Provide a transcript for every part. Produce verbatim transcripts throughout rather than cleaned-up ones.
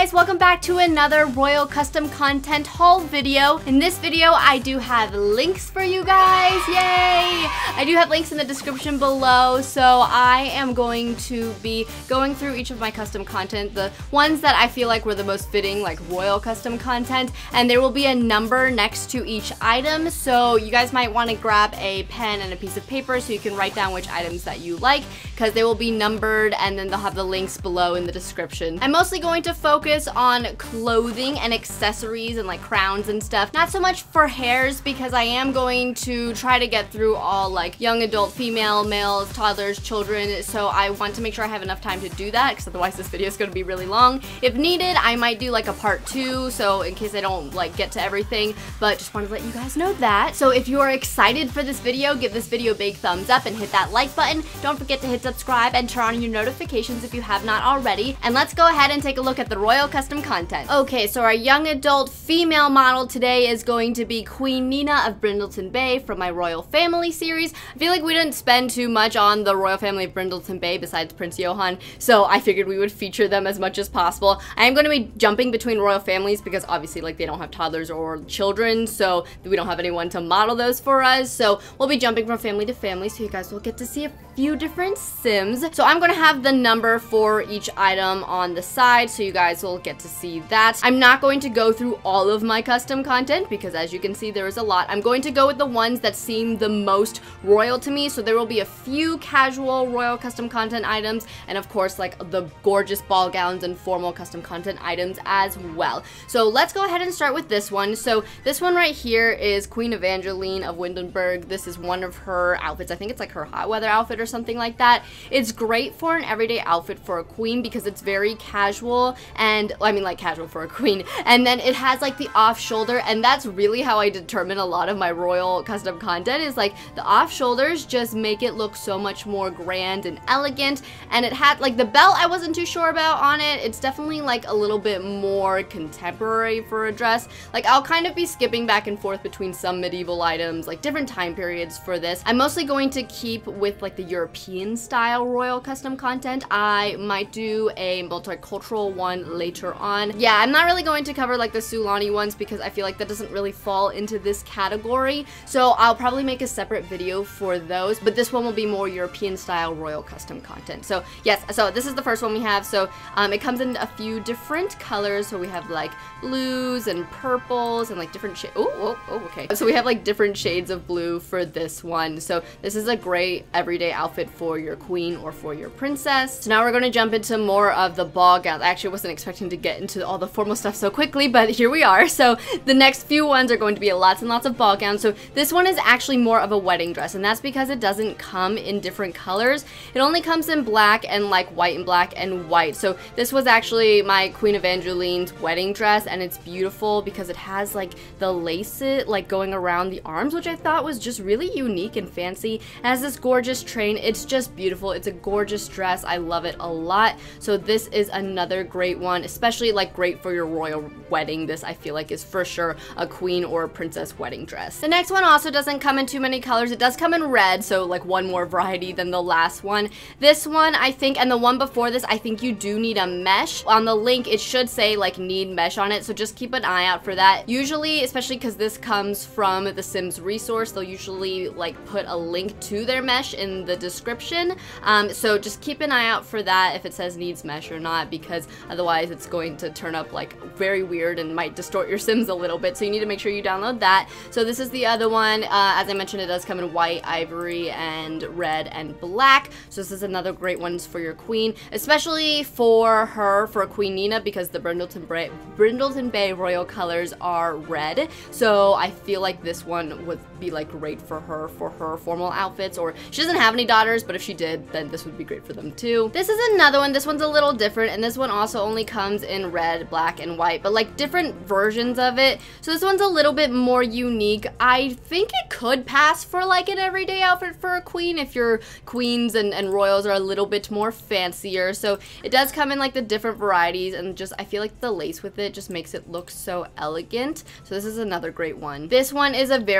guys, welcome back to another Royal Custom Content haul video. In this video, I do have links for you guys, yay! I do have links in the description below, so I am going to be going through each of my custom content, the ones that I feel like were the most fitting, like Royal Custom Content, and there will be a number next to each item, so you guys might want to grab a pen and a piece of paper so you can write down which items that you like, because they will be numbered and then they'll have the links below in the description. I'm mostly going to focus on clothing and accessories and like crowns and stuff. Not so much for hairs because I am going to try to get through all like young adult female, males, toddlers, children, so I want to make sure I have enough time to do that because otherwise this video is going to be really long. If needed, I might do like a part two, so in case I don't like get to everything, but just wanted to let you guys know that. So if you are excited for this video, give this video a big thumbs up and hit that like button. Don't forget to hit subscribe and turn on your notifications if you have not already. And let's go ahead and take a look at the Royal Custom Content. Okay, so our young adult female model today is going to be Queen Nina of Brindleton Bay from my Royal Family series. I feel like we didn't spend too much on the Royal Family of Brindleton Bay besides Prince Johan, so I figured we would feature them as much as possible. I am going to be jumping between royal families because obviously like they don't have toddlers or children, so we don't have anyone to model those for us, so we'll be jumping from family to family, so you guys will get to see a few different Sims. So I'm going to have the number for each item on the side, so you guys will get to see that. I'm not going to go through all of my custom content because as you can see there is a lot. I'm going to go with the ones that seem the most royal to me, so there will be a few casual royal custom content items and of course like the gorgeous ball gowns and formal custom content items as well. So let's go ahead and start with this one. So this one right here is Queen Evangeline of Windenburg. This is one of her outfits. I think it's like her hot weather outfit or something like that. It's great for an everyday outfit for a queen because it's very casual and I mean like casual for a queen, and then it has like the off shoulder, and that's really how I determine a lot of my royal custom content is like the off shoulders just make it look so much more grand and elegant. And it had like the belt I wasn't too sure about on it. It's definitely like a little bit more contemporary for a dress. Like I'll kind of be skipping back and forth between some medieval items, like different time periods for this. I'm mostly going to keep with like the European style royal custom content. I might do a multicultural one later on. Yeah, I'm not really going to cover like the Sulani ones because I feel like that doesn't really fall into this category. So I'll probably make a separate video for those, but this one will be more European style royal custom content. So yes, so this is the first one we have. So um, it comes in a few different colors. So we have like blues and purples and like different shades. Oh, oh, oh, okay. So we have like different shades of blue for this one. So this is a great everyday outfit for your queen or for your princess. So now we're going to jump into more of the ball gowns. I actually wasn't expecting to get into all the formal stuff so quickly, but here we are. So the next few ones are going to be lots and lots of ball gowns. So this one is actually more of a wedding dress, and that's because it doesn't come in different colors. It only comes in black and like white and black and white. So this was actually my Queen Evangeline's wedding dress, and it's beautiful because it has like the laces like going around the arms, which I thought was just really unique and fancy. It has this gorgeous train. It's just beautiful. It's a gorgeous dress. I love it a lot. So this is another great one, especially like great for your royal wedding. This I feel like is for sure a queen or a princess wedding dress. The next one also doesn't come in too many colors. It does come in red, so like one more variety than the last one. This one I think, and the one before this, I think you do need a mesh. On the link it should say like need mesh on it, so just keep an eye out for that. Usually, especially because this comes from the Sims resource, they'll usually like put a link to their mesh in the description, um, so just keep an eye out for that if it says needs mesh or not, because otherwise it's going to turn up like very weird and might distort your Sims a little bit, so you need to make sure you download that. So this is the other one. Uh, as I mentioned, it does come in white, ivory, and red and black, so this is another great one for your queen, especially for her, for Queen Nina, because the Brindleton Bay, Brindleton Bay royal colors are red, so I feel like this one would be like great for her for her formal outfits, or she doesn't have any daughters, but if she did, then this would be great for them too. This is another one. This one's a little different, and this one also only comes in red, black, and white, but like different versions of it. So this one's a little bit more unique. I think it could pass for like an everyday outfit for a queen if your queens and, and royals are a little bit more fancier. So it does come in like the different varieties, and just I feel like the lace with it just makes it look so elegant. So this is another great one. This one is a very pretty one.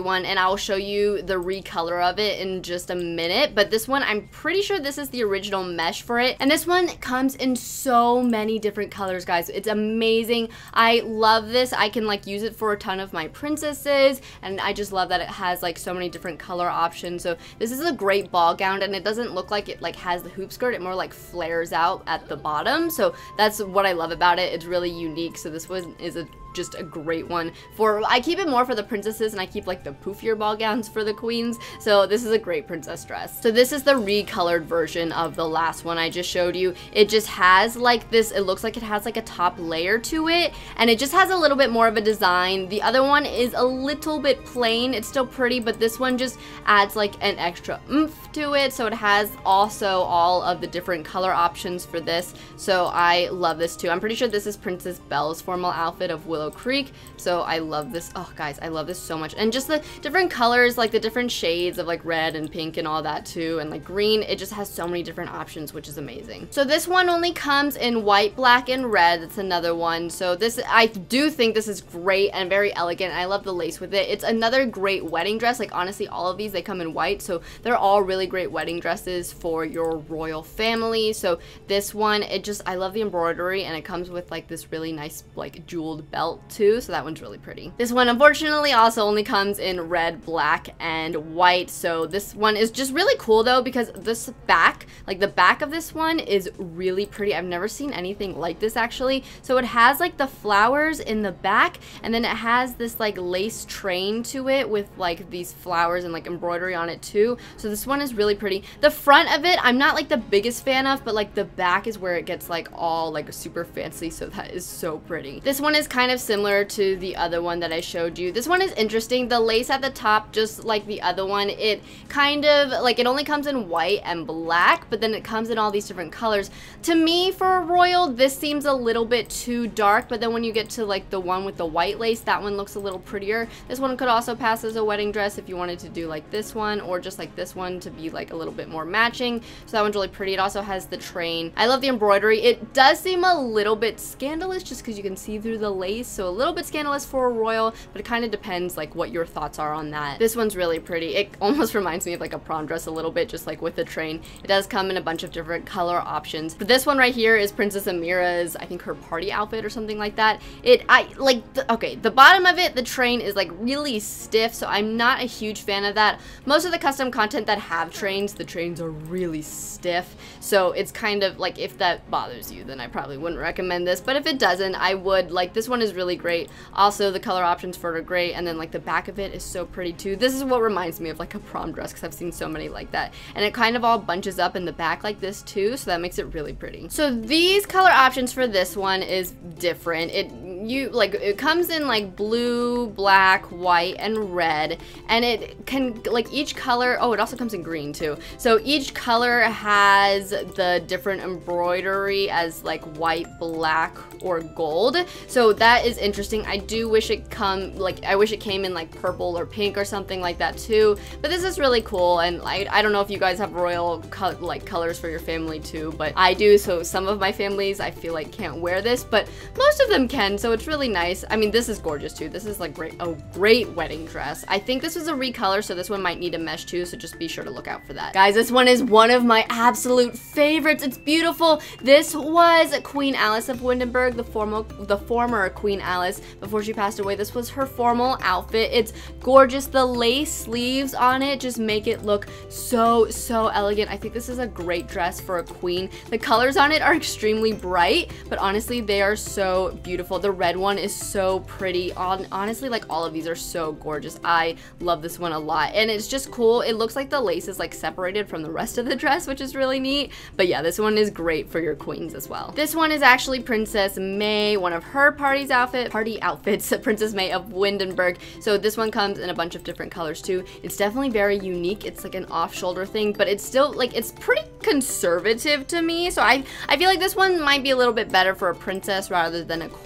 one, and I'll show you the recolor of it in just a minute, but this one, I'm pretty sure this is the original mesh for it, and this one comes in so many different colors, guys. It's amazing. I love this. I can like use it for a ton of my princesses, and I just love that it has like so many different color options. So this is a great ball gown, and it doesn't look like it like has the hoop skirt. It more like flares out at the bottom, so that's what I love about it. It's really unique. So this one is a just a great one for, I keep it more for the princesses, and I keep like the poofier ball gowns for the queens. So this is a great princess dress. So this is the recolored version of the last one I just showed you. It just has like this, it looks like it has like a top layer to it, and it just has a little bit more of a design. The other one is a little bit plain. It's still pretty, but this one just adds like an extra oomph to it. So it has also all of the different color options for this. So I love this too. I'm pretty sure this is Princess Belle's formal outfit of Willow Creek. So I love this. Oh guys, I love this so much. And just the different colors, like the different shades of like red and pink and all that too, and like green. It just has so many different options, which is amazing. So this one only comes in white, black, and red. It's another one. So this, I do think this is great and very elegant. I love the lace with it. It's another great wedding dress. Like honestly, all of these, they come in white, so they're all really great wedding dresses for your royal family. So this one, it just, I love the embroidery, and it comes with like this really nice like jeweled belt too, so that one's really pretty. This one unfortunately also only comes in red, black, and white. So this one is just really cool though, because this back, like the back of this one is really pretty. I've never seen anything like this actually. So it has like the flowers in the back, and then it has this like lace train to it with like these flowers and like embroidery on it too. So this one is really pretty. The front of it, I'm not like the biggest fan of, but like the back is where it gets like all like super fancy, so that is so pretty. This one is kind of similar to the other one that I showed you. This one is interesting. The lace at the top, just like the other one, it kind of like, it only comes in white and black, but then it comes in all these different colors. To me, for a royal, this seems a little bit too dark, but then when you get to like the one with the white lace, that one looks a little prettier. This one could also pass as a wedding dress if you wanted to do like this one, or just like this one to be like a little bit more matching. So that one's really pretty. It also has the train. I love the embroidery. It does seem a little bit scandalous just because you can see through the lace, so a little bit scandalous for a royal, but it kind of depends like what your thoughts are on that. This one's really pretty. It almost reminds me of like a prom dress a little bit, just like with the train. It does come in a bunch of different color options. But this one right here is Princess Amira's, I think her party outfit or something like that. It, I like, the, okay, the bottom of it, the train is like really stiff, so I'm not a huge fan of that. Most of the custom content that have trains, the trains are really stiff, so it's kind of like, if that bothers you, then I probably wouldn't recommend this, but if it doesn't, I would. Like, this one is really great. Also, the color options for it are great, and then like the back of it is so pretty too. This is what reminds me of like a prom dress, because I've seen so many like that, and it kind of all bunches up in the back like this too, so that makes it really pretty. So these color options for this one is different. It you like it comes in like blue, black, white, and red, and it can like each color, oh, it also comes in green too, so each color has the different embroidery as like white, black, or gold. So that is interesting. I do wish it come like I wish it came in like purple or pink or something like that too, but this is really cool. And I, I don't know if you guys have royal co like colors for your family too, but I do. So some of my families I feel like can't wear this, but most of them can, so it's really nice. I mean, this is gorgeous too. This is like great, a great wedding dress. I think this was a recolor, so this one might need a mesh too, so just be sure to look out for that. Guys, this one is one of my absolute favorites. It's beautiful. This was Queen Alice of Windenburg, the formal the former Queen Alice before she passed away. This was her formal outfit. It's gorgeous. The lace sleeves on it just make it look so so elegant. I think this is a great dress for a queen. The colors on it are extremely bright, but honestly they are so beautiful. The red one is so pretty. On honestly, like all of these are so gorgeous. I love this one a lot, and it's just cool. It looks like the lace is like separated from the rest of the dress, which is really neat. But yeah, this one is great for your queens as well. This one is actually Princess May, one of her party's outfit party outfits, Princess May of Windenburg. So this one comes in a bunch of different colors too. It's definitely very unique. It's like an off-shoulder thing, but it's still like, it's pretty conservative to me. So I I feel like this one might be a little bit better for a princess rather than a queen.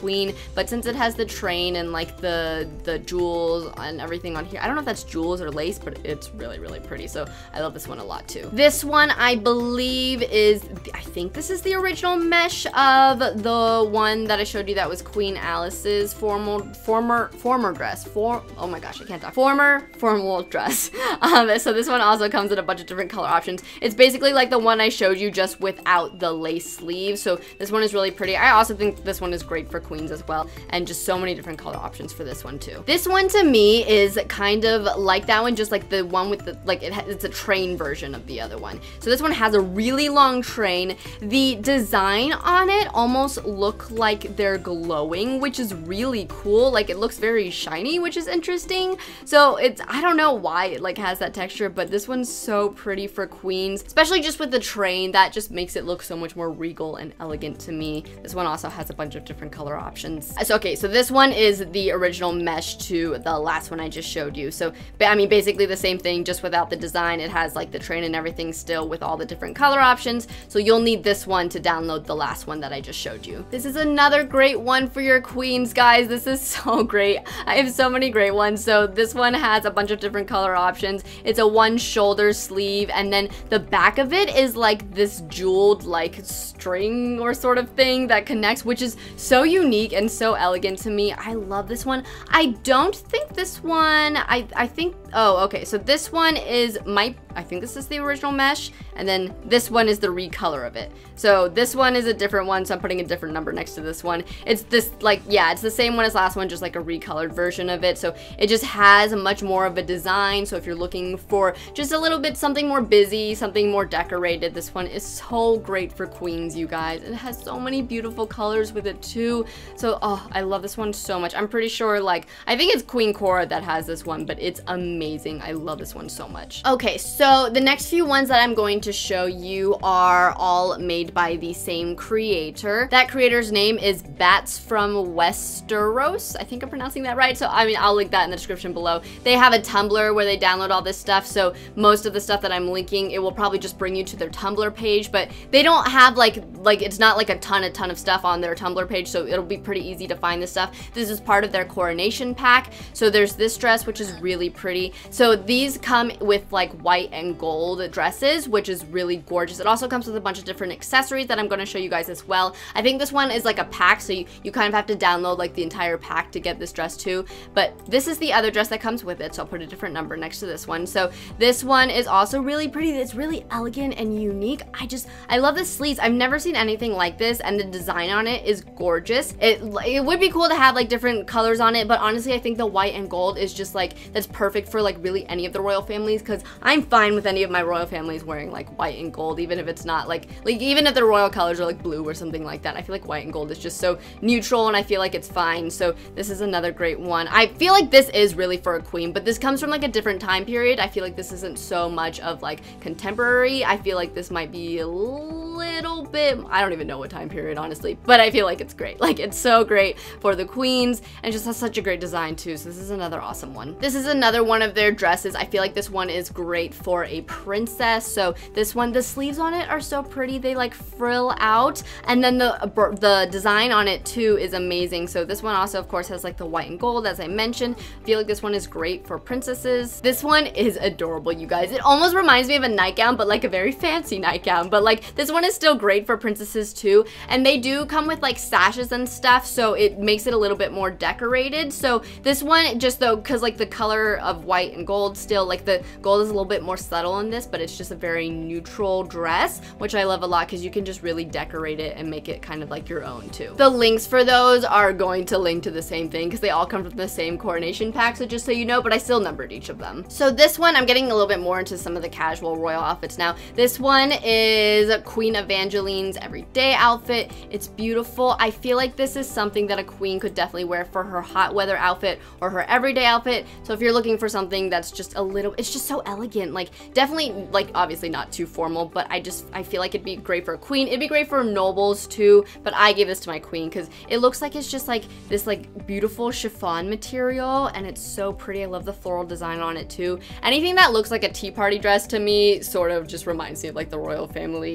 but since it has the train and like the the jewels and everything on here, I don't know if that's jewels or lace, but it's really, really pretty. So I love this one a lot too. This one I believe is, I think this is the original mesh of the one that I showed you that was Queen Alice's formal, former, former dress. For, oh my gosh, I can't talk. Former formal dress. Um, so this one also comes in a bunch of different color options. It's basically like the one I showed you, just without the lace sleeves. So this one is really pretty. I also think this one is great for queens as well, and just so many different color options for this one too. This one to me is kind of like that one, just like the one with the, like it it's a train version of the other one. So this one has a really long train. The design on it almost look like they're glowing, which is really cool. Like it looks very shiny, which is interesting. So it's, I don't know why it like has that texture, but this one's so pretty for queens, especially just with the train. That just makes it look so much more regal and elegant to me. This one also has a bunch of different color options. So okay, so this one is the original mesh to the last one I just showed you. So I mean, basically the same thing, just without the design. It has like the train and everything still with all the different color options. So you'll need this one to download the last one that I just showed you. This is another great one for your queens, guys. This is so great. I have so many great ones. So this one has a bunch of different color options. It's a one shoulder sleeve, and then the back of it is like this jeweled like string or sort of thing that connects, which is so unique and so elegant to me. I love this one. I don't think this one, I, I think, oh, okay. So this one is my, I think this is the original mesh, and then this one is the recolor of it. So this one is a different one, so I'm putting a different number next to this one. It's this, like, yeah, it's the same one as last one, just like a recolored version of it. So it just has much more of a design. So if you're looking for just a little bit something more busy, something more decorated, this one is so great for queens, you guys. It has so many beautiful colors with it too. So, oh, I love this one so much. I'm pretty sure, like, I think it's Queen Cora that has this one, but it's amazing. I love this one so much. Okay, so the next few ones that I'm going to show you are all made by the same creator. That creator's name is Bats from Westeros. I think I'm pronouncing that right. So, I mean, I'll link that in the description below. They have a Tumblr where they download all this stuff. So most of the stuff that I'm linking, it will probably just bring you to their Tumblr page, but they don't have like, like it's not like a ton, a ton of stuff on their Tumblr page. So it'll be pretty easy to find this stuff. This is part of their coronation pack. So there's this dress, which is really pretty. So these come with like white and gold dresses, which is really gorgeous. It also comes with a bunch of different accessories that I'm going to show you guys as well. I think this one is like a pack, so you, you kind of have to download like the entire pack to get this dress too. But this is the other dress that comes with it, so I'll put a different number next to this one. So this one is also really pretty. It's really elegant and unique. I just, I love the sleeves. I've never seen anything like this, and the design on it is gorgeous. It, it would be cool to have like different colors on it, but honestly, I think the white and gold is just like, that's perfect for like really any of the royal families, because I'm fine with any of my royal families wearing like white and gold, even if it's not like, like even if the royal colors are like blue or something like that. I feel like white and gold is just so neutral, and I feel like it's fine. So this is another great one. I feel like this is really for a queen, but this comes from like a different time period. I feel like this isn't so much of like contemporary. I feel like this might be a little bit, I don't even know what time period, honestly, but I feel like it's great. Like, it's so great for the queens, and it just has such a great design too. So this is another awesome one. This is another one of their dresses. I feel like this one is great for a princess. So this one, the sleeves on it are so pretty. They like frill out, and then the the design on it too is amazing. So this one also, of course, has like the white and gold, as I mentioned. I feel like this one is great for princesses. This one is adorable, you guys. It almost reminds me of a nightgown, but like a very fancy nightgown. But like this one is still great for princesses too, and they do come with like sashes and stuff, so it makes it a little bit more decorated. So this one, just though, because like the color of white and gold, still like the gold is a little bit more subtle in this, but it's just a very neutral dress, which I love a lot because you can just really decorate it and make it kind of like your own too. The links for those are going to link to the same thing because they all come from the same coronation pack, so just so you know, but I still numbered each of them. So this one, I'm getting a little bit more into some of the casual royal outfits now. This one is Queen Evangeline's everyday outfit. It's beautiful. I feel like this is something that a queen could definitely wear for her hot weather outfit or her everyday outfit. So if you're looking for something that's just a little, it's just so elegant, like definitely, like obviously not too formal, but I just, I feel like it'd be great for a queen. It'd be great for nobles too, but I gave this to my queen because it looks like it's just like this like beautiful chiffon material, and it's so pretty. I love the floral design on it too. Anything that looks like a tea party dress to me sort of just reminds me of like the royal family, so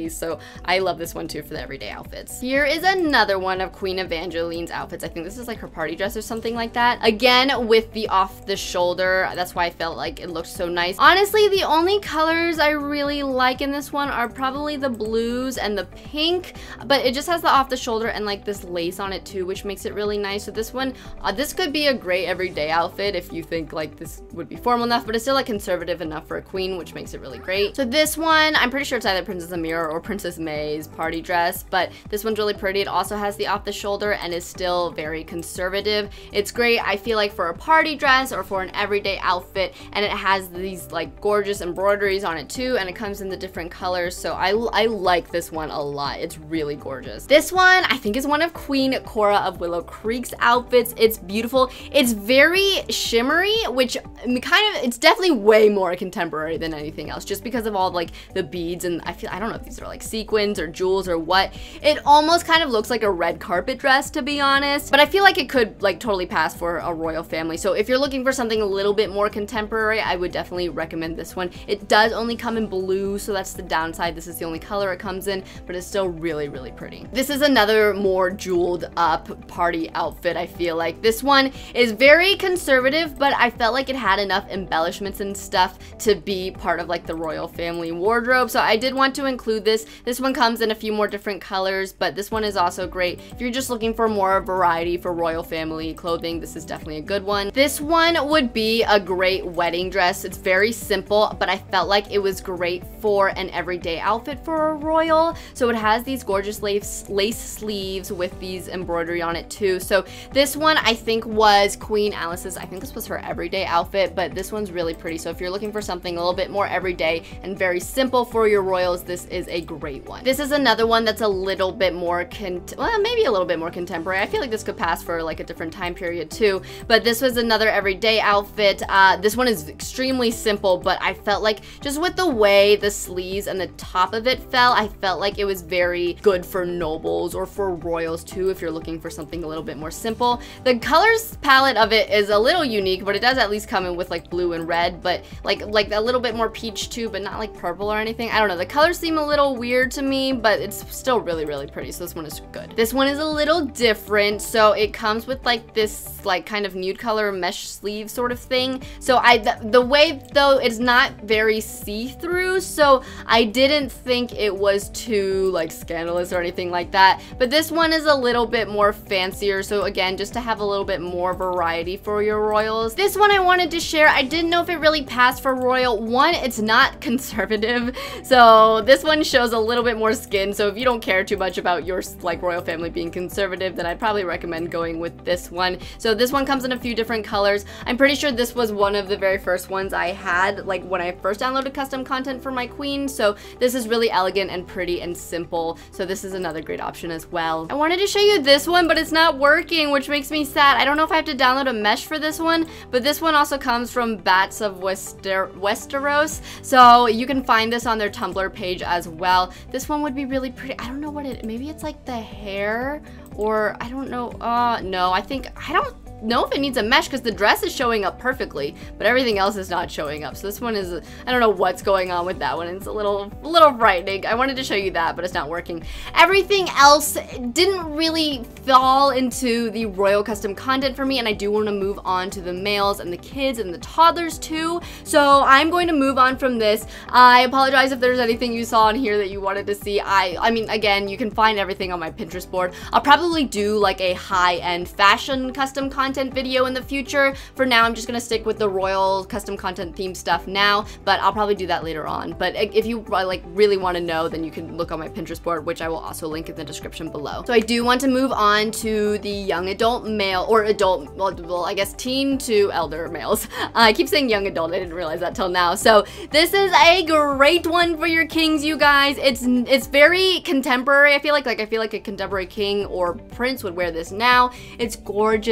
I love this one too for the everyday outfits. Here is another one of Queen Evangeline's outfits. I think this is like her party dress or something like that. Again, with the off the shoulder. That's why I felt like it looked so nice. Honestly, the only colors I really like in this one are probably the blues and the pink, but it just has the off the shoulder and like this lace on it too, which makes it really nice. So this one, uh, this could be a great everyday outfit if you think like this would be formal enough, but it's still like conservative enough for a queen, which makes it really great. So this one, I'm pretty sure it's either Princess Amira or Princess May's party dress, but this one's really pretty. It also has the off the shoulder and is still very conservative. It's great, I feel like, for a party dress or for an everyday outfit, and it has these like gorgeous embroideries on it too, and it comes in the different colors. So I, I like this one a lot. It's really gorgeous. This one I think is one of Queen Cora of Willow Creek's outfits. It's beautiful. It's very shimmery, which kind of, it's definitely way more contemporary than anything else, just because of all like the beads, and I feel, I don't know if these are like sequins or jewels or what. It almost kind of looks like a red carpet dress, to be honest, but I feel like it could like totally pass for a royal family. So if you're looking for something a little bit more contemporary, I would definitely recommend this one. It does only come in blue, so that's the downside. This is the only color it comes in, but it's still really, really pretty. This is another more jeweled up party outfit. I feel like this one is very conservative, but I felt like it had enough embellishments and stuff to be part of like the royal family wardrobe, so I did want to include this. This one comes in a few more different colors, but this one is also great if you're just looking for more variety for royal family clothing. This is definitely a good one. This one would be a great wedding dress. It's very simple, but I felt like it was great for an everyday outfit for a royal. So it has these gorgeous lace, lace sleeves with these embroidery on it too. So this one I think was Queen Alice's, I think this was her everyday outfit, but this one's really pretty. So if you're looking for something a little bit more everyday and very simple for your royals, this is a great one. This is another one that's a little bit more, con well, maybe a little bit more contemporary. I feel like this could pass for like a different time period too, but this was another everyday outfit. Uh, this one is extremely simple, but I felt like just with the way the sleeves and the top of it fell, I felt like it was very good for nobles or for royals too, if you're looking for something a little bit more simple. The colors palette of it is a little unique, but it does at least come in with like blue and red, but like like a little bit more peach too, but not like purple or anything. I don't know, the colors seem a little weird to me, but it's still really, really pretty, so this one is good. This one is a little different, so it comes with like this like kind of nude color mesh sleeve sort of thing. So I the, the way though, it's not very see-through, so I didn't think it was too like scandalous or anything like that, but this one is a little bit more fancier, so again, just to have a little bit more variety for your royals. This one I wanted to share. I didn't know if it really passed for royal. One, it's not conservative, so this one shows a little bit more skin, so if you don't care too much about your like royal family being conservative, then I'd probably recommend going with this one. So this one comes in a few different colors. I'm pretty sure this was one of the very first ones I had like when I first downloaded custom content for my queen, so this is really elegant and pretty and simple, so this is another great option as well. I wanted to show you this one, but it's not working, which makes me sad. I don't know if I have to download a mesh for this one, but this one also comes from Bats of Wester Westeros, so you can find this on their Tumblr page as well. This one would be really pretty. I don't know what it, maybe it's like the hair, or I don't know. Uh, no, I think, I don't know if it needs a mesh because the dress is showing up perfectly, but everything else is not showing up. So this one is, I don't know what's going on with that one. It's a little, a little frightening. I wanted to show you that, but it's not working. Everything else didn't really fall into the royal custom content for me, and I do want to move on to the males and the kids and the toddlers too. So I'm going to move on from this. I apologize if there's anything you saw in here that you wanted to see. I, I mean, again, you can find everything on my Pinterest board. I'll probably do like a high-end fashion custom content content video in the future. For now, I'm just gonna stick with the royal custom content theme stuff now, but I'll probably do that later on. But if you like really want to know, then you can look on my Pinterest board, which I will also link in the description below. So I do want to move on to the young adult male, or adult, well, I guess teen to elder males. Uh, I keep saying young adult, I didn't realize that till now. So this is a great one for your kings, you guys. It's it's very contemporary. I feel like like I feel like a contemporary king or prince would wear this now. It's gorgeous, guys.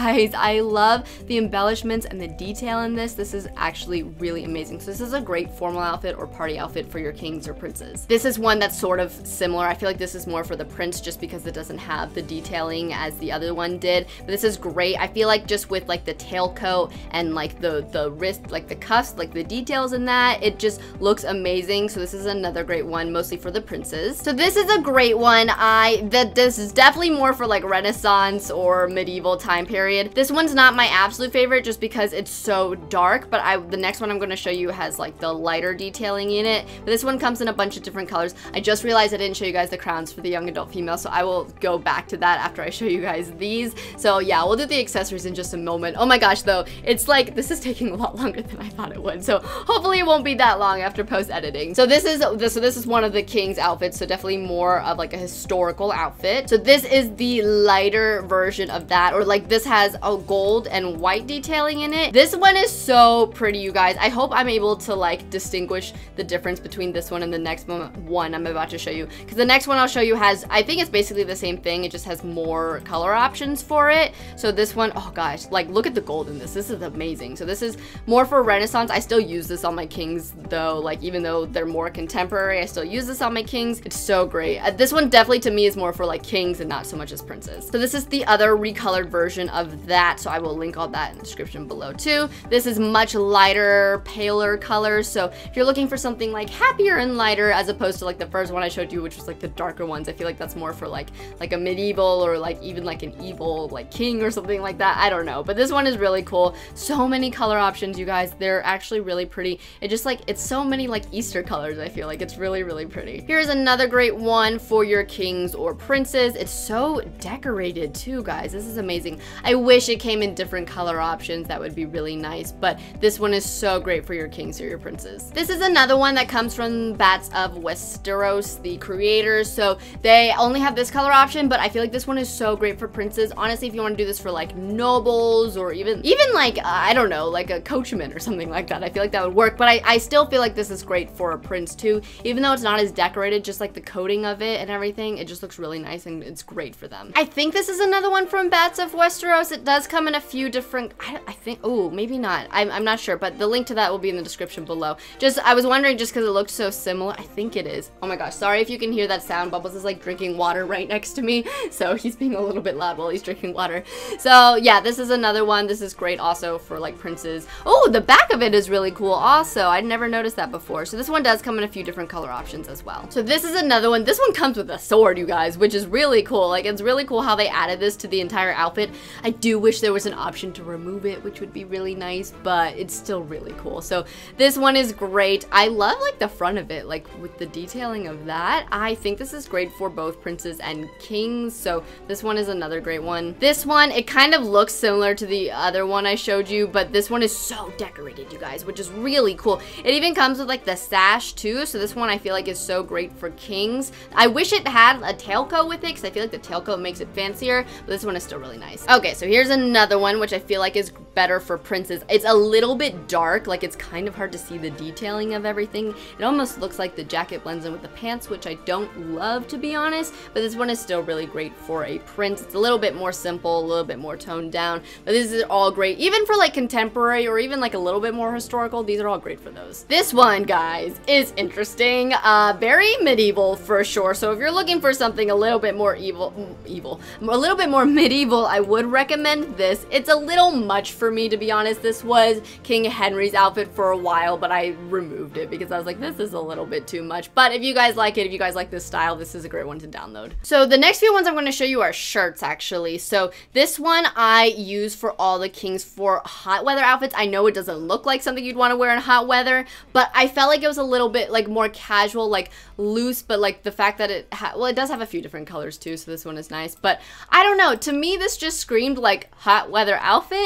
guys. I love the embellishments and the detail in this. This is actually really amazing. So this is a great formal outfit or party outfit for your kings or princes. This is one that's sort of similar. I feel like this is more for the prince just because it doesn't have the detailing as the other one did. But this is great. I feel like just with like the tailcoat and like the, the wrist, like the cuffs, like the details in that, it just looks amazing. So this is another great one, mostly for the princes. So this is a great one. I that this is definitely more for like Renaissance or medieval time period. This one's not my absolute favorite just because it's so dark, but I the next one I'm going to show you has like the lighter detailing in it. But this one comes in a bunch of different colors. I just realized I didn't show you guys the crowns for the young adult female, so I will go back to that after I show you guys these. So yeah, we'll do the accessories in just a moment. Oh my gosh, though, it's like this is taking a lot longer than I thought it would. So hopefully it won't be that long after post editing. So this is this so this is one of the king's outfits, so definitely more of like a historical outfit. So this is the lighter version of that, or like this has a gold and white detailing in it. This one is so pretty, you guys. I hope I'm able to like distinguish the difference between this one and the next one I'm about to show you, because the next one I'll show you has, I think it's basically the same thing, it just has more color options for it. So this one, oh gosh, like look at the gold in this. This is amazing. So this is more for Renaissance. I still use this on my kings though, like even though they're more contemporary, I still use this on my kings. It's so great. Uh, this one definitely to me is more for like kings and not so much as princes. So this is the other recolored version of that, so I will link all that in the description below too. This is much lighter, paler colors, so if you're looking for something like happier and lighter as opposed to like the first one I showed you, which was like the darker ones, I feel like that's more for like like a medieval or like even like an evil like king or something like that. I don't know, but this one is really cool. So many color options, you guys. They're actually really pretty. It just like, it's so many like Easter colors. I feel like it's really, really pretty. Here's another great one for your kings or princes. It's so decorated too, guys. This is amazing. I wish it came in different color options. That would be really nice, but this one is so great for your kings or your princes. This is another one that comes from Bats of Westeros, the creators. So they only have this color option, but I feel like this one is so great for princes. Honestly, if you want to do this for like nobles or even even like uh, I don't know, like a coachman or something like that, I feel like that would work. But I, I still feel like this is great for a prince too, even though it's not as decorated. Just like the coating of it and everything, it just looks really nice and it's great for them. I think this is another one from Bats of Westeros. It does come in a few different, I, I think, oh, maybe not. I'm, I'm not sure, but the link to that will be in the description below. Just, I was wondering just because it looked so similar. I think it is. Oh my gosh, sorry if you can hear that sound. Bubbles is like drinking water right next to me, so he's being a little bit loud while he's drinking water. So yeah, this is another one. This is great also for like princes. Oh, the back of it is really cool also. I'd never noticed that before. So this one does come in a few different color options as well. So this is another one. This one comes with a sword, you guys, which is really cool. Like, it's really cool how they added this to the entire outfit. I do wish there was an option to remove it, which would be really nice, but it's still really cool. So this one is great. I love like the front of it, like with the detailing of that. I think this is great for both princes and kings. So this one is another great one. This one, it kind of looks similar to the other one I showed you, but this one is so decorated, you guys, which is really cool. It even comes with like the sash too. So this one I feel like is so great for kings. I wish it had a tailcoat with it because I feel like the tailcoat makes it fancier, but this one is still really nice. Okay, so here's another one which I feel like is better for princes. It's a little bit dark, like it's kind of hard to see the detailing of everything. It almost looks like the jacket blends in with the pants, which I don't love, to be honest, but this one is still really great for a prince. It's a little bit more simple, a little bit more toned down, but these are all great. Even for like contemporary or even like a little bit more historical, these are all great for those. This one, guys, is interesting. Uh, very medieval for sure. So if you're looking for something a little bit more evil, evil, a little bit more medieval, I would recommend this. It's a little much for me, to be honest. This was King Henry's outfit for a while, but I removed it because I was like, this is a little bit too much. But if you guys like it, if you guys like this style, this is a great one to download. So the next few ones I'm going to show you are shirts, actually. So this one I use for all the kings for hot weather outfits. I know it doesn't look like something you'd want to wear in hot weather, but I felt like it was a little bit like more casual, like loose, but like the fact that it ha well, it does have a few different colors too, so this one is nice. But I don't know, to me this just screamed like hot weather outfit.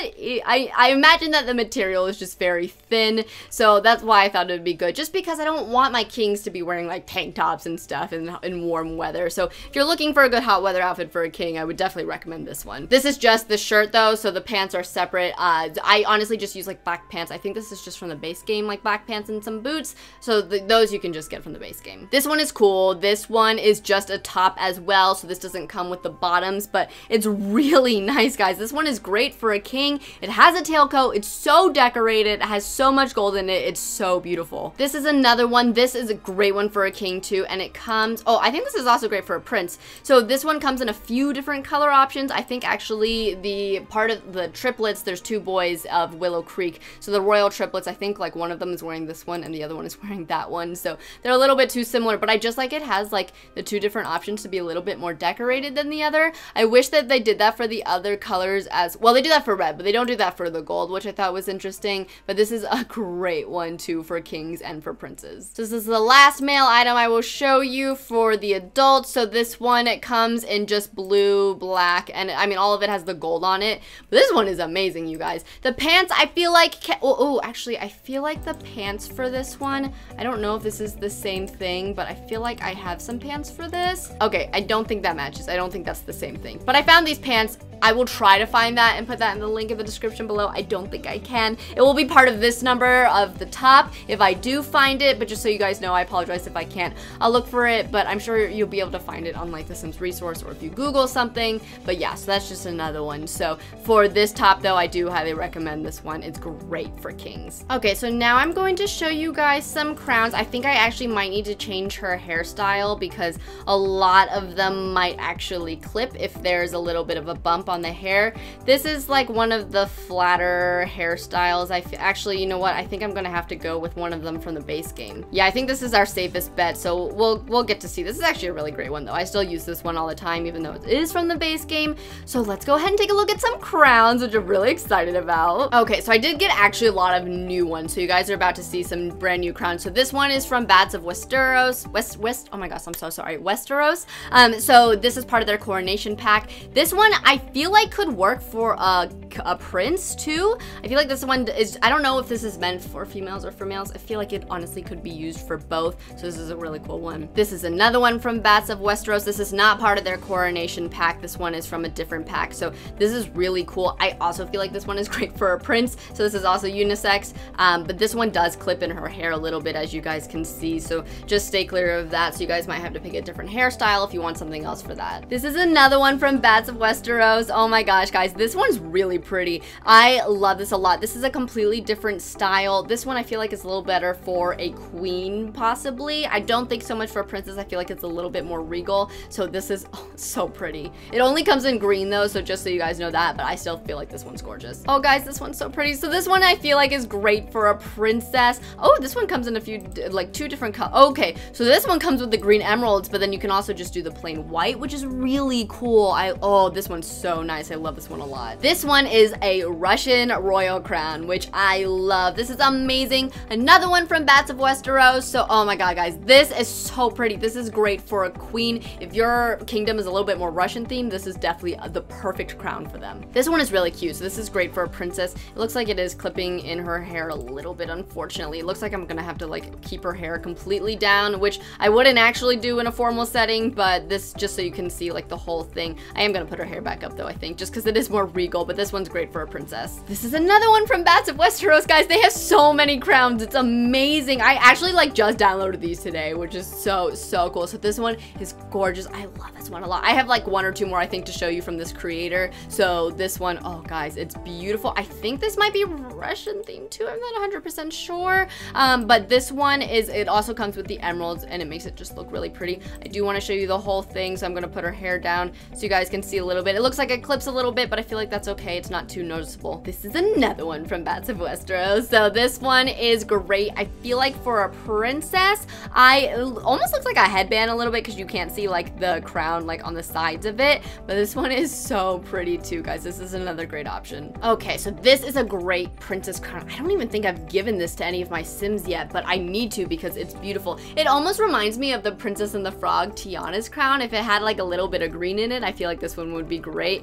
I, I imagine that the material is just very thin, so that's why I thought it would be good, just because I don't want my kings to be wearing like tank tops and stuff in, in warm weather. So if you're looking for a good hot weather outfit for a king, I would definitely recommend this one. This is just the shirt though, so the pants are separate. Uh, I honestly just use like black pants. I think this is just from the base game, like black pants and some boots, so the, those you can just get from the base game. This one is cool. This one is just a top as well, so this doesn't come with the bottoms, but it's really nice, guys. This one is great for a king. It has a tailcoat. It's so decorated. It has so much gold in it. It's so beautiful. This is another one. This is a great one for a king too, and it comes, oh, I think this is also great for a prince. So this one comes in a few different color options. I think actually the part of the triplets, there's two boys of Willow Creek. So the royal triplets, I think like one of them is wearing this one and the other one is wearing that one. So they're a little bit too similar, but I just like it has like the two different options to be a little bit more decorated than the other. I wish that they did that for the other colors as well. They do that for red, but they don't do that for the gold, which I thought was interesting. But this is a great one too for kings and for princes. So this is the last male item I will show you for the adults. So this one, it comes in just blue, black, and I mean all of it has the gold on it. But this one is amazing, you guys. The pants, I feel like, oh, oh actually I feel like the pants for this one, I don't know if this is the same thing, but I feel like I have some pants for this. Okay, I don't think that matches. I don't think that's the same thing. But I found these pants. I will try to find that and put that in the link in the description below. I don't think I can. It will be part of this number of the top if I do find it, but just so you guys know, I apologize if I can't. I'll look for it, but I'm sure you'll be able to find it on like the Sims resource or if you Google something. But yeah, so that's just another one. So for this top though, I do highly recommend this one. It's great for kings. Okay, so now I'm going to show you guys some crowns. I think I actually might need to change her hairstyle because a lot of them might actually clip if there's a little bit of a bump on the hair. This is like one of the flatter hairstyles. I f actually, you know what? I think I'm gonna have to go with one of them from the base game. Yeah, I think this is our safest bet, so we'll we'll get to see. This is actually a really great one though. I still use this one all the time, even though it is from the base game. So let's go ahead and take a look at some crowns, which I'm really excited about. Okay, so I did get actually a lot of new ones, so you guys are about to see some brand new crowns. So this one is from Bats of Westeros. West West. Oh my gosh, I'm so sorry. Westeros. Um, so this is part of their coronation pack. This one I feel like could work for a, a prince too. I feel like this one is, I don't know if this is meant for females or for males. I feel like it honestly could be used for both. So this is a really cool one. This is another one from Bats of Westeros. This is not part of their coronation pack. This one is from a different pack. So this is really cool. I also feel like this one is great for a prince. So this is also unisex, um, but this one does clip in her hair a little bit, as you guys can see. So just stay clear of that. So you guys might have to pick a different hairstyle if you want something else for that. This is another one from Bats of Westeros. Oh my gosh, guys, this one's really pretty. I love this a lot. This is a completely different style. This one I feel like is a little better for a queen, possibly. I don't think so much for a princess. I feel like it's a little bit more regal. So this is oh, so pretty. It only comes in green though, so just so you guys know that, but I still feel like this one's gorgeous. Oh guys, this one's so pretty. So this one I feel like is great for a princess. Oh, this one comes in a few, like two different colors. Okay, so this one comes with the green emeralds, but then you can also just do the plain white, which is really cool. I, oh, this one's so nice. I love this one a lot. This one is a Russian royal crown, which I love. This is amazing. Another one from Bats of Westeros. So, oh my god, guys, this is so pretty. This is great for a queen. If your kingdom is a little bit more Russian themed, this is definitely the perfect crown for them. This one is really cute. So this is great for a princess. It looks like it is clipping in her hair a little bit, unfortunately. It looks like I'm gonna have to like keep her hair completely down, which I wouldn't actually do in a formal setting, but this, just so you can see like the whole thing. I am gonna put her hair back up though, I think, just because it is more regal, but this one's great for a princess. This is another one from Bats of Westeros, guys. They have so many crowns. It's amazing. I actually like just downloaded these today, which is so, so cool. So this one is gorgeous. I love this one a lot. I have like one or two more, I think, to show you from this creator. So this one, oh guys, it's beautiful. I think this might be Russian themed too. I'm not one hundred percent sure. Um, but this one is, it also comes with the emeralds and it makes it just look really pretty. I do want to show you the whole thing. So I'm going to put her hair down so you guys can see a little bit. It looks like it clips a little bit, but I feel like that's okay. It's not too noticeable. This is another one from Bats of Westeros. So this one is great. I feel like for a princess, I almost looks like a headband a little bit because you can't see like the crown like on the sides of it, but this one is so pretty too, guys. This is another great option. Okay, so this is a great princess crown. I don't even think I've given this to any of my Sims yet, but I need to because it's beautiful. It almost reminds me of the Princess and the Frog Tiana's crown. If it had like a little bit of green in it, I feel like this one would be great.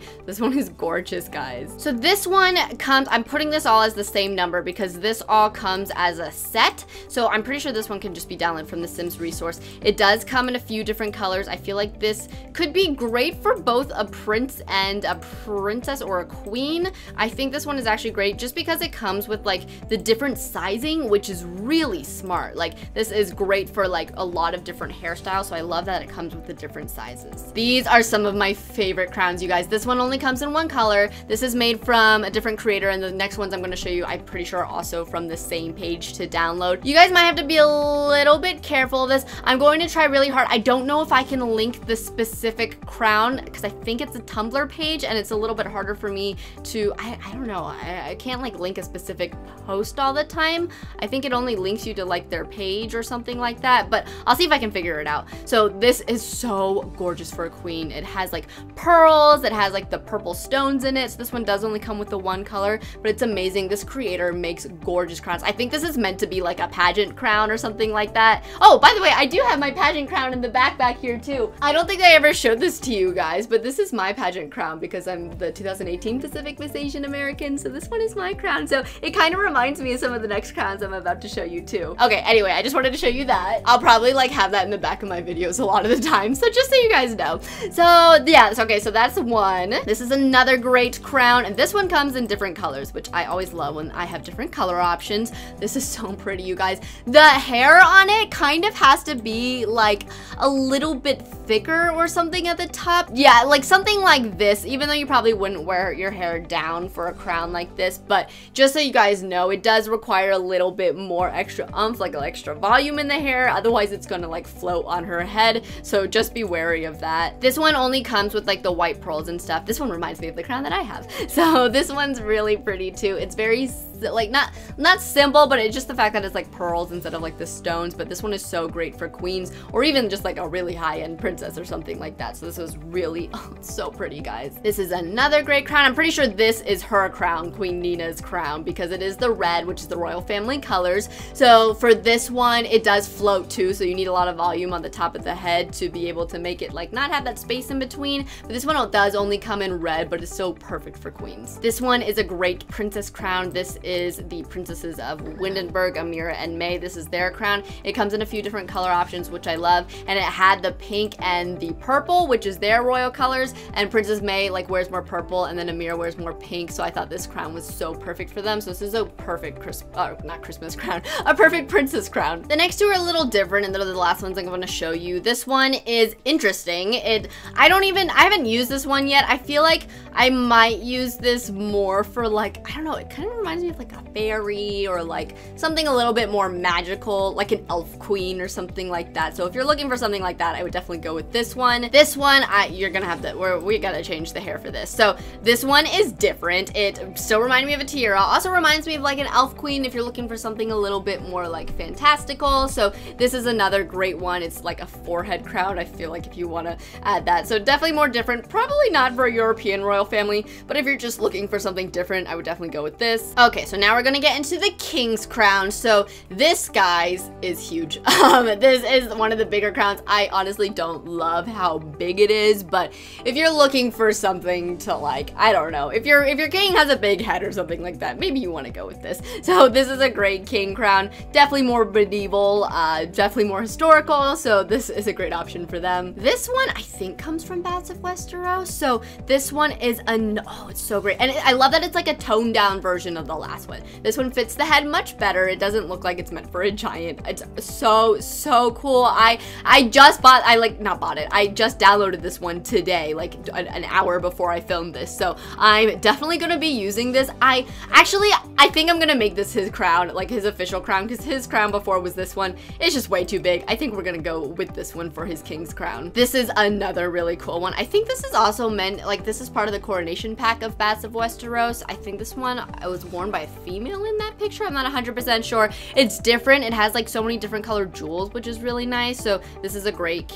This one is gorgeous, guys. So this one comes, I'm putting this all as the same number because this all comes as a set. So I'm pretty sure this one can just be downloaded from the Sims resource. It does come in a few different colors. I feel like this could be great for both a prince and a princess or a queen. I think this one is actually great just because it comes with like the different sizing, which is really smart. Like this is great for like a lot of different hairstyles. So I love that it comes with the different sizes. These are some of my favorite crowns, you guys. This one only comes in one color. This is made from a different creator, and the next ones I'm going to show you, I'm pretty sure are also from the same page to download. You guys might have to be a little bit careful of this. I'm going to try really hard. I don't know if I can link the specific crown because I think it's a Tumblr page and it's a little bit harder for me to, I, I don't know. I, I can't like link a specific post all the time. I think it only links you to like their page or something like that, but I'll see if I can figure it out. So this is so gorgeous for a queen. It has like pearls, it has like the purple stones in it. So this one does only come with the one color, but it's amazing. This creator makes gorgeous crowns. I think this is meant to be like a pageant crown or something like that. Oh, by the way, I do have my pageant crown in the back back here too. I don't think I ever showed this to you guys, but this is my pageant crown because I'm the two thousand eighteen Pacific Miss Asian American. So this one is my crown. So it kind of reminds me of some of the next crowns I'm about to show you too. Okay, anyway, I just wanted to show you that. I'll probably like have that in the back of my videos a lot of the time. So just so you guys know. So yeah, so, okay, so that's one. This is another great crown, and this one comes in different colors, which I always love when I have different color options. This is so pretty, you guys. The hair on it kind of has to be like a little bit thicker or something at the top. Yeah, like something like this, even though you probably wouldn't wear your hair down for a crown like this, but just so you guys know, it does require a little bit more extra umph, like extra volume in the hair. Otherwise, it's gonna like float on her head. So just be wary of that. This one only comes with like the white pearls and stuff. This one reminds me of the crown that I have. So this one's really pretty too. It's very like not not simple, but it's just the fact that it's like pearls instead of like the stones. But this one is so great for queens or even just like a really high-end princess or something like that. So this is really oh, it's so pretty, guys. This is another great crown. I'm pretty sure this is her crown, Queen Nina's crown, because it is the red, which is the royal family colors. So for this one, it does float too, so you need a lot of volume on the top of the head to be able to make it like not have that space in between. But this one does only come in red, but it's so perfect for queens. This one is a great princess crown. This is is the princesses of Windenburg, Amira and May. This is their crown. It comes in a few different color options, which I love, and it had the pink and the purple, which is their royal colors, and Princess May like wears more purple and then Amira wears more pink, so I thought this crown was so perfect for them. So this is a perfect Chris uh, not Christmas crown, a perfect princess crown. The next two are a little different, and they're the last ones I'm going to show you. This one is interesting. It I don't even I haven't used this one yet. I feel like I might use this more for like, I don't know, it kind of reminds me of like a fairy or like something a little bit more magical, like an elf queen or something like that. So if you're looking for something like that, I would definitely go with this one. This one, I, you're gonna have to, we're, we gotta change the hair for this. So this one is different. It still reminds me of a tiara. Also reminds me of like an elf queen if you're looking for something a little bit more like fantastical. So this is another great one. It's like a forehead crown. I feel like if you wanna add that. So definitely more different. Probably not for a European royal family, but if you're just looking for something different, I would definitely go with this. Okay, so now we're gonna get into the king's crown. So this, guys, is huge. Um, this is one of the bigger crowns. I honestly don't love how big it is, but if you're looking for something to like, I don't know, if your if your king has a big head or something like that, maybe you want to go with this. So this is a great king crown. Definitely more medieval, uh, definitely more historical. So this is a great option for them. This one I think comes from Bats of Westeros. So this one is an oh, it's so great, and it, I love that it's like a toned down version of the last one. This one fits the head much better. It doesn't look like it's meant for a giant. It's so so cool. I I just bought I like not bought it. I just downloaded this one today, like an, an hour before I filmed this. So I'm definitely gonna be using this. I actually I think I'm gonna make this his crown, like his official crown, because his crown before was this one. It's just way too big. I think we're gonna go with this one for his king's crown. This is another really cool one. I think this is also meant like this is part of the coronation pack of Bats of Westeros. I think this one I was worn by a female in that picture. I'm not one hundred percent sure. It's different. It has like so many different colored jewels, which is really nice. So this is a great king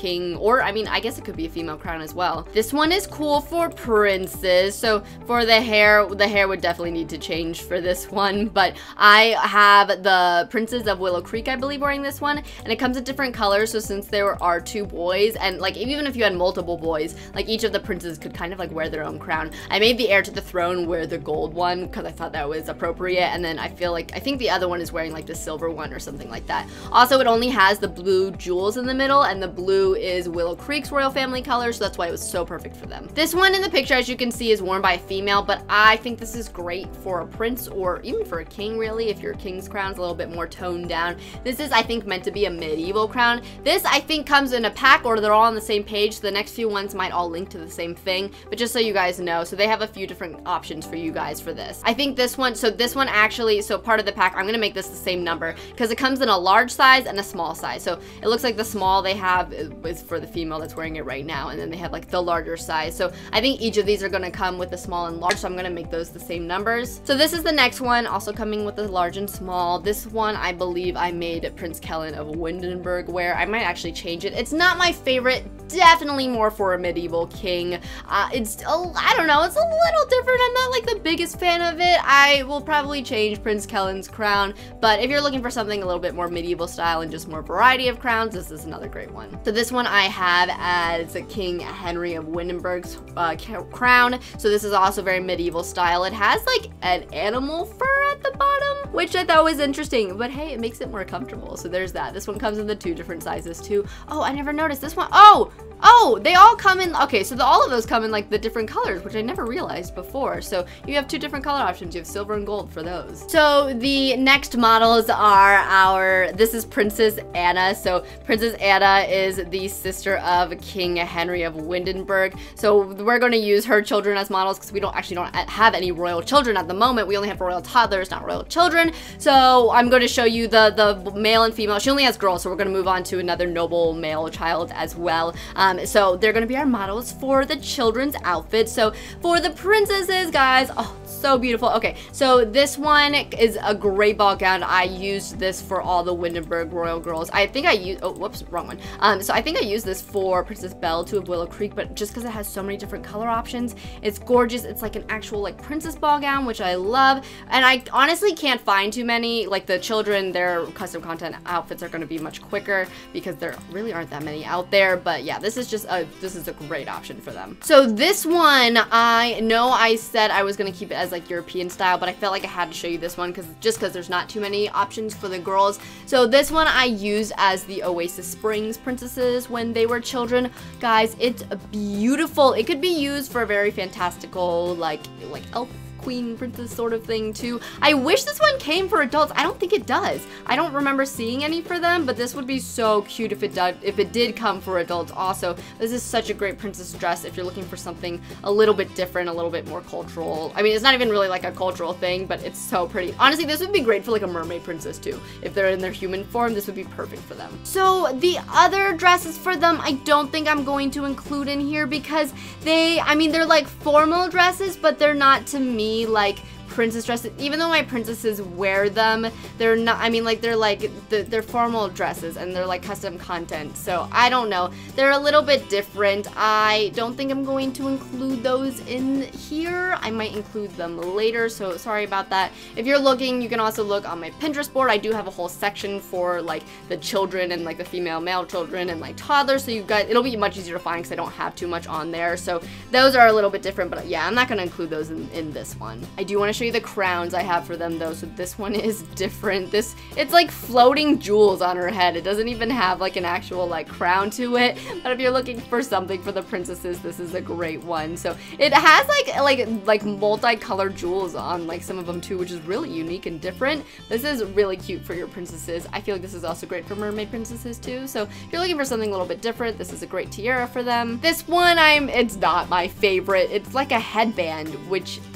or I mean, I guess it could be a female crown as well. This one is cool for princes. So for the hair, the hair would definitely need to change for this one, but I have the Princes of Willow Creek, I believe, wearing this one, and it comes in different colors. So since there are two boys, and like even if you had multiple boys, like each of the princes could kind of like wear their own crown. I made the heir to the throne wear the gold one because I thought that was appropriate, and then I feel like I think the other one is wearing like the silver one or something like that. Also, it only has the blue jewels in the middle, and the blue is Willow Creek's royal family color, so that's why it was so perfect for them. This one in the picture, as you can see, is worn by a female, but I think this is great for a prince or even for a king, really, if your king's crown's a little bit more toned down. This is, I think, meant to be a medieval crown. This, I think, comes in a pack, or they're all on the same page, so the next few ones might all link to the same thing, but just so you guys know, so they have a few different options for you guys for this. I think this one, so this one actually, so part of the pack, I'm gonna make this the same number, because it comes in a large size and a small size. So it looks like the small they have is for the female that's wearing it right now, and then they have like the larger size. So I think each of these are gonna come with the small and large, so I'm gonna make those the same numbers. So this is the next one, also coming with the large and small. This one, I believe I made Prince Kellen of Windenburg wear. I might actually change it. It's not my favorite, definitely more for a medieval king. Uh, it's, a, I don't know, it's a little different. I'm not like the biggest fan of it. I will probably change Prince Kellen's crown, but if you're looking for something a little bit more medieval style and just more variety of crowns, this is another great one. So this one I have as King Henry of Windenburg's uh, crown. So this is also very medieval style. It has like an animal fur at the bottom, which I thought was interesting, but hey, it makes it more comfortable. So there's that. This one comes in the two different sizes too. Oh, I never noticed this one. Oh, Oh, they all come in, okay, so the, all of those come in like the different colors, which I never realized before. So you have two different color options. You have silver and gold for those. So the next models are our, this is Princess Anna. So Princess Anna is the sister of King Henry of Windenburg. So we're going to use her children as models because we don't actually don't have any royal children at the moment. We only have royal toddlers, not royal children. So I'm going to show you the, the male and female. She only has girls, so we're going to move on to another noble male child as well. Um, Um, so they're gonna be our models for the children's outfits. So for the princesses, guys, oh, so beautiful. Okay, so this one is a great ball gown. I used this for all the Windenburg royal girls. I think I used, oh, whoops, wrong one. Um, so I think I used this for Princess Belle too of Willow Creek, but just because it has so many different color options, it's gorgeous. It's like an actual like princess ball gown, which I love. And I honestly can't find too many. Like the children, their custom content outfits are gonna be much quicker because there really aren't that many out there. But yeah, this is just a, this is a great option for them. So this one, I know I said I was gonna keep it as like European style, but I felt like I had to show you this one because just because there's not too many options for the girls. So this one I used as the Oasis Springs princesses when they were children. Guys, it's beautiful. It could be used for a very fantastical like like elf queen princess sort of thing too. I wish this one came for adults. I don't think it does. I don't remember seeing any for them, but this would be so cute if it did if it did come for adults also. This is such a great princess dress if you're looking for something a little bit different, a little bit more cultural. I mean, it's not even really like a cultural thing, but it's so pretty. Honestly, this would be great for like a mermaid princess too. If they're in their human form, this would be perfect for them. So the other dresses for them, I don't think I'm going to include in here because they, I mean, they're like formal dresses, but they're not to me like princess dresses. Even though my princesses wear them, they're not, I mean, like they're like the, they're formal dresses and they're like custom content, so I don't know, they're a little bit different. I don't think I'm going to include those in here. I might include them later, so sorry about that. If you're looking, you can also look on my Pinterest board. I do have a whole section for like the children and like the female male children and like toddlers, so you guys, it'll be much easier to find because I don't have too much on there. So those are a little bit different, but yeah, I'm not going to include those in, in this one. I do want to show you the crowns I have for them though. So this one is different. This, it's like floating jewels on her head. It doesn't even have like an actual like crown to it, but if you're looking for something for the princesses, this is a great one. So it has like like like multicolored jewels on like some of them too, which is really unique and different. This is really cute for your princesses. I feel like this is also great for mermaid princesses too. So if you're looking for something a little bit different, this is a great tiara for them. This one, I'm it's not my favorite. It's like a headband, which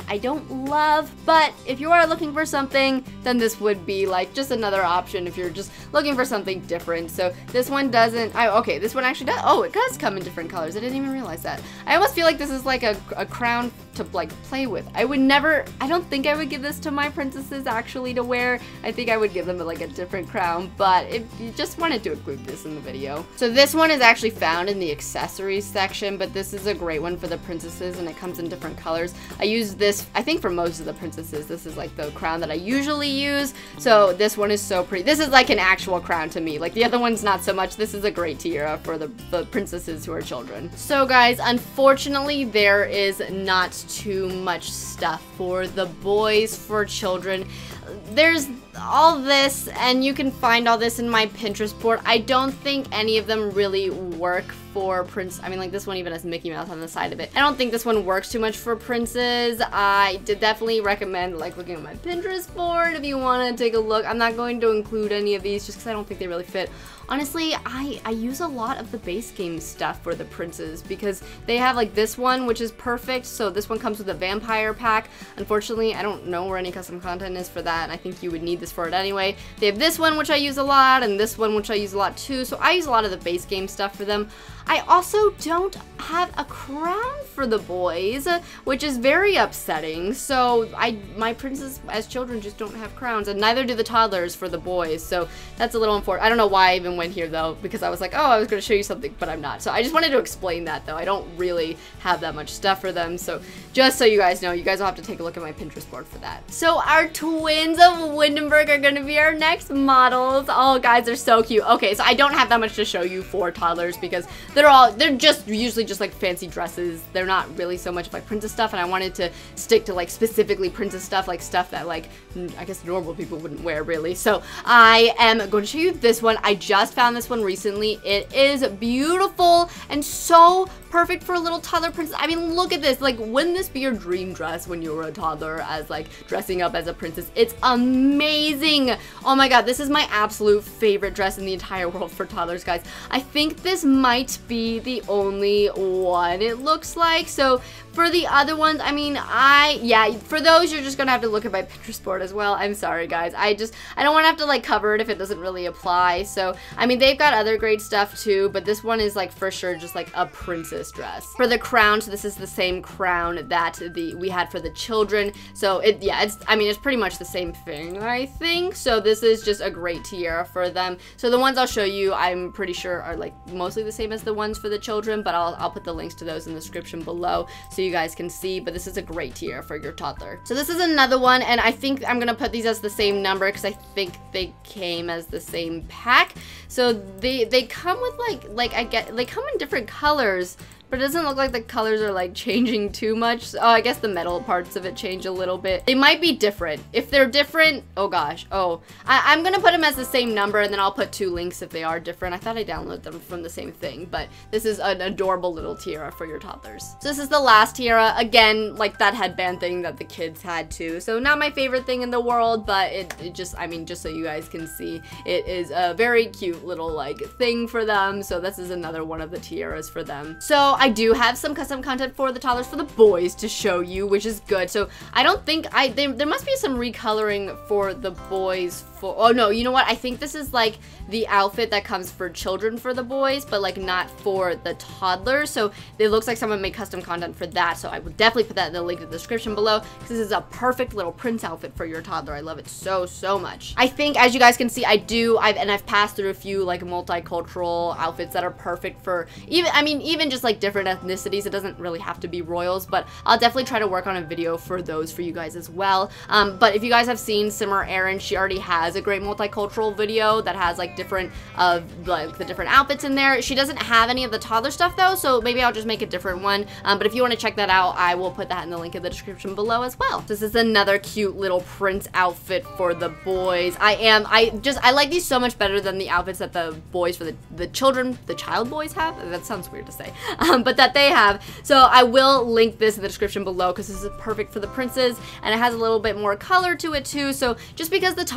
I don't love, but if you are looking for something, then this would be like just another option if you're just looking for something different. So this one doesn't, I, okay, this one actually does, oh, it does come in different colors. I didn't even realize that. I almost feel like this is like a, a crown to like play with. I would never, I don't think I would give this to my princesses actually to wear. I think I would give them like a different crown, but if you just wanted to include this in the video. So this one is actually found in the accessories section, but this is a great one for the princesses and it comes in different colors. I use this, I think for most of the princesses, this is like the crown that I usually use. So this one is so pretty. This is like an actual crown to me. Like the other one's not so much. This is a great tiara for the, the princesses who are children. So guys, unfortunately there is not too much stuff for the boys for children. There's all this, and you can find all this in my Pinterest board. I don't think any of them really work for prince. I mean, like this one even has Mickey Mouse on the side of it. I don't think this one works too much for princes. I did definitely recommend like looking at my Pinterest board if you want to take a look. I'm not going to include any of these just because I don't think they really fit. Honestly, I, I use a lot of the base game stuff for the princes because they have like this one, which is perfect. So this one comes with a vampire pack. Unfortunately, I don't know where any custom content is for that, and I think you would need this for it anyway. They have this one, which I use a lot, and this one, which I use a lot too. So I use a lot of the base game stuff for them. I also don't have a crown for the boys, which is very upsetting. So I, my princes as children just don't have crowns, and neither do the toddlers for the boys. So that's a little unfortunate. I don't know why I even went here though, because I was like, oh, I was going to show you something, but I'm not. So I just wanted to explain that though. I don't really have that much stuff for them. So just so you guys know, you guys will have to take a look at my Pinterest board for that. So our twins of Windenburg are going to be our next models. Oh, guys, they're so cute. Okay, so I don't have that much to show you for toddlers because they're all, they're just usually just like fancy dresses. They're not really so much like princess stuff, and I wanted to stick to like specifically princess stuff, like stuff that like, I guess normal people wouldn't wear really. So I am going to show you this one. I just found this one recently. It is beautiful and so perfect for a little toddler princess. I mean, look at this. Like, wouldn't this be your dream dress when you were a toddler as like dressing up as a princess? It's amazing. Oh my god, this is my absolute favorite dress in the entire world for toddlers, guys. I think this might be the only one it looks like. So for the other ones, I mean, I, yeah, for those, you're just gonna have to look at my Pinterest board as well. I'm sorry, guys. I just, I don't want to have to like cover it if it doesn't really apply. So, I mean, they've got other great stuff too, but this one is like for sure just like a princess dress. For the crown, so this is the same crown that the we had for the children. So it, yeah, it's, I mean, it's pretty much the same thing, I think. So this is just a great tiara for them. So the ones I'll show you, I'm pretty sure are like mostly the same as the ones for the children, but I'll, I'll put the links to those in the description below so you guys can see. But this is a great tiara for your toddler. So this is another one, and I think I'm gonna put these as the same number because I think they came as the same pack. So they they come with like like I get they come in different colors, but it doesn't look like the colors are like changing too much. Oh, I guess the metal parts of it change a little bit. They might be different. If they're different, oh gosh, oh. I, I'm gonna put them as the same number, and then I'll put two links if they are different. I thought I downloaded them from the same thing, but this is an adorable little tiara for your toddlers. So this is the last tiara. Again, like that headband thing that the kids had too. So not my favorite thing in the world, but it, it just, I mean, just so you guys can see, it is a very cute little like thing for them. So this is another one of the tiaras for them. So I do have some custom content for the toddlers for the boys to show you, which is good. So I don't think I they, there must be some recoloring for the boys for, oh no, you know what, I think this is like the outfit that comes for children for the boys, but like not for the toddlers. So it looks like someone made custom content for that, so I would definitely put that in the link in the description below because this is a perfect little prince outfit for your toddler. I love it so so much. I think, as you guys can see, I do I've and I've passed through a few like multicultural outfits that are perfect for even I mean even just like different ethnicities. It doesn't really have to be royals, but I'll definitely try to work on a video for those for you guys as well. Um, but if you guys have seen Simmer Erin, she already has a great multicultural video that has like different of uh, like the different outfits in there. She doesn't have any of the toddler stuff though, so maybe I'll just make a different one. Um, but if you want to check that out, I will put that in the link in the description below as well. This is another cute little prince outfit for the boys. I am I just I like these so much better than the outfits that the boys for the the children the child boys have. That sounds weird to say, um, but that they have. So I will link this in the description below because this is perfect for the princes, and it has a little bit more color to it too. So just because the toddlers don't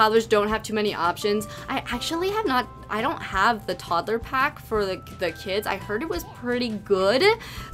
don't have too many options. I actually have not, I don't have the toddler pack for the, the kids. I heard it was pretty good,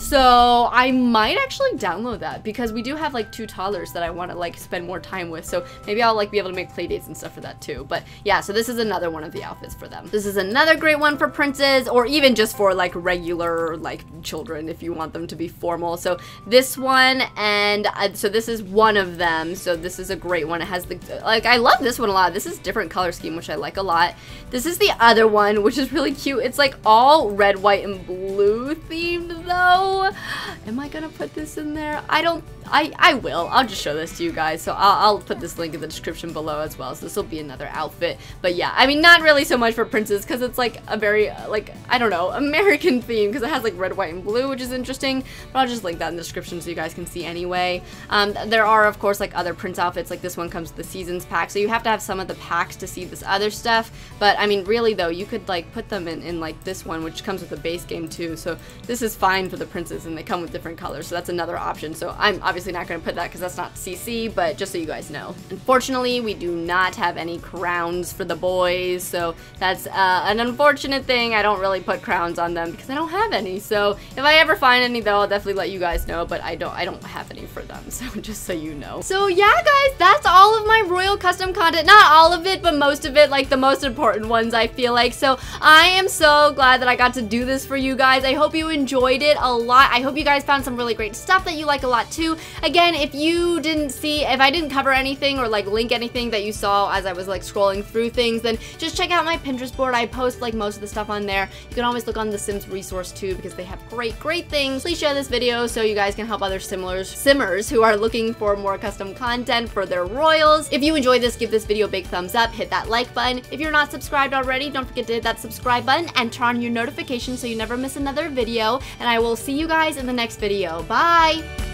so I might actually download that because we do have like two toddlers that I want to like spend more time with, so maybe I'll like be able to make play dates and stuff for that too. But yeah, so this is another one of the outfits for them. This is another great one for princes, or even just for like regular like children if you want them to be formal. So this one, and uh, so this is one of them. So this is a great one. It has the, like, I love this one a lot. This is different color scheme, which I like a lot. This is the other one, which is really cute. It's like all red, white, and blue themed though. Am I gonna put this in there? I don't, I, I will. I'll just show this to you guys. So I'll, I'll put this link in the description below as well. So this will be another outfit. But yeah, I mean, not really so much for princes because it's like a very, like, I don't know, American theme because it has like red, white, and blue, which is interesting. But I'll just link that in the description so you guys can see anyway. Um, there are, of course, like other prince outfits. Like this one comes with the seasons pack. So you have to have some of the packs to see this other stuff. But I mean, really though, you could like put them in, in like this one, which comes with the base game too. So this is fine for the princes and they come with different colors. So that's another option. So I'm obviously not going to put that because that's not C C, but just so you guys know. Unfortunately, we do not have any crowns for the boys. So that's uh, an unfortunate thing. I don't really put crowns on them because I don't have any. So if I ever find any though, I'll definitely let you guys know, but I don't, I don't have any for them. So just so you know. So yeah, guys, that's all of my Royal Custom content. Not all of it, but most of it, like the most important ones, I feel like. So I am so glad that I got to do this for you guys. I hope you enjoyed it a lot. I hope you guys found some really great stuff that you like a lot too. Again, if you didn't see, if I didn't cover anything or like link anything that you saw as I was like scrolling through things, then just check out my Pinterest board. I post like most of the stuff on there. You can always look on the Sims resource too because they have great, great things. Please share this video so you guys can help other similars, simmers who are looking for more custom content for their royals. If you enjoyed this, give this video a big thumbs up, hit that like button. If you're not subscribed already, don't forget to hit that subscribe button and turn on your notifications so you never miss another video. And I will see you guys in the next video. Bye!